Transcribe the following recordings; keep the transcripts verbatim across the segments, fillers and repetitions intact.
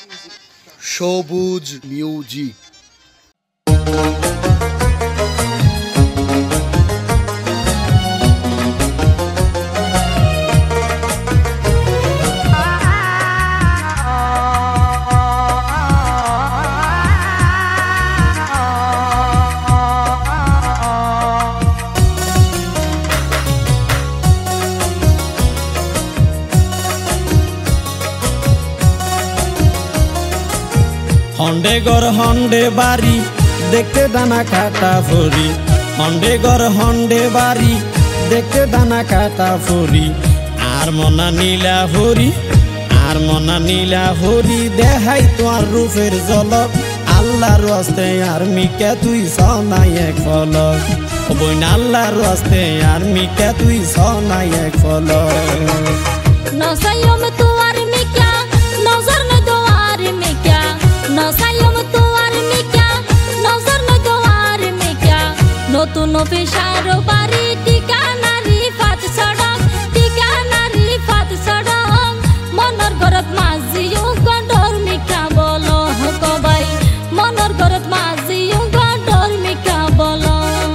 সবুজ মিউজিক। হন্ডে গর হন্ডে বাড়ি দেখতে ডানা কাটা ফরি, হন্ডে গর হন্ডে বাড়ি দেখতে ডানা কাটা ফরি। আর মনা নীলা হরি, আর মনা নীলা হরি, দেখাই তোমার রূপের ঝলক। আল্লাহর রাস্তে আর মিকে তুই সনাই এক ফলক, বইন আল্লাহর রাস্তে আর মিকে তুই সনাই এক ফলক। নসায়ম তোমার মিকা নজর ন দোয়ার মিকা, নসায়ম তোমার মিকা নজর ন দোয়ার মিকা। নতুন পেশার বাড়ি ঠিকানা রিফাত সড়ক, ঠিকানা রিফাত সড়ক। মনর ঘরত মাঝিও গন্ডর মিকা বলো কবাই, মনর ঘরত মাঝিও গন্ডর মিকা বলো।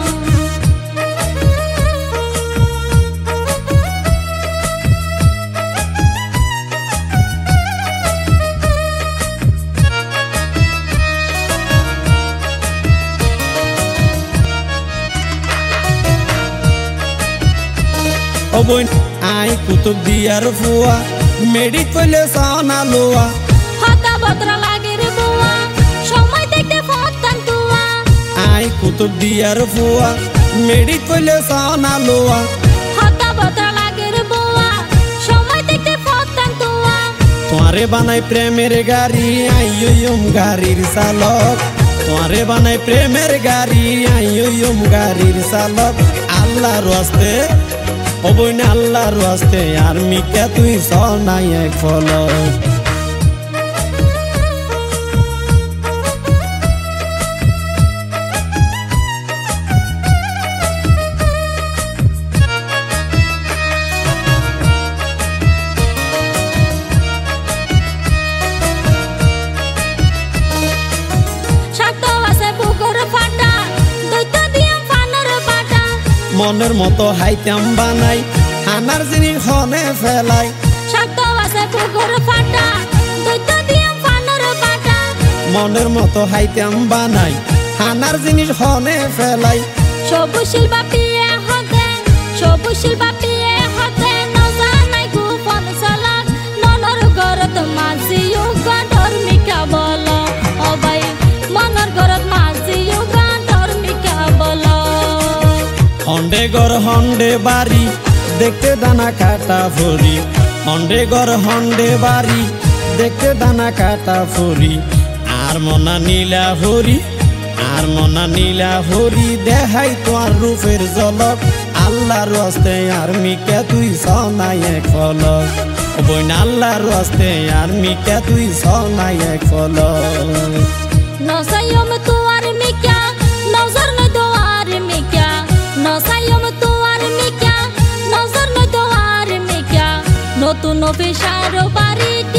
বইন আই কুতুব দিয়ার ফুয়া, মেডি কইলে সানা লোয়া। হাতা বদরা লাগে রে বুয়া, সময় দেখতে ফতান তুয়া। আই কুতুব দিয়ার ফুয়া, মেডি কইলে সানা লোয়া। হাতা বদরা লাগে রে বুয়া, সময় দেখতে ফতান তুয়া। তোমারে বানাই প্রেমের গাড়ি, আইয়ুম গাড়ির চালক। তোমারে বানাই প্রেমের গাড়ি, আইয়ুম গাড়ির চালক। আল্লাহর রাস্তে ও বইন আল্লাহর রাস্তে আর মিকে তুই সনাই এক ফলক। মনের মতো হাইতাম বানাই, হানার জিনিস হনে ফেলাই। শক্ত আছে পুকুর ফাটা, দৈত্য দিয়ে ফানর পাটা। মনের মতো হাইতাম বানাই, হানার জিনিস হনে ফেলাই। সবুশীল বাপিয়ে হতে, সবুশীল বাপিয়ে হতে, নজানাই গোপন চালাক। ননর ঘরত মাঝিও গন্ডর মিকা বলো ও ভাই, মনর ঘরত মাঝিও গন্ডর মিকা বলো। হন্ডে গর হন্ডে বাড়ি দেখতে ডানা কাটা ফরি, হন্ডে গর হন্ডে বাড়ি দেখতে ডানা কাটা ফরি। আর মনা নীলা হরি, আর মনা নীলা হরি, দেখাই তোমার রূপের ঝলক। আল্লাহর রাস্তে আর মিকে তুই সনাই এক ফলক, বইন আল্লাহর রাস্তে আর মিকে তুই সনাই এক ফলক। নসায়ম তোমার মিকা নজর ন দোয়ার মিকা, নসায়ম তোমার মিকা নজর ন দোয়ার মিকা। নতুন পেশার বাড়ি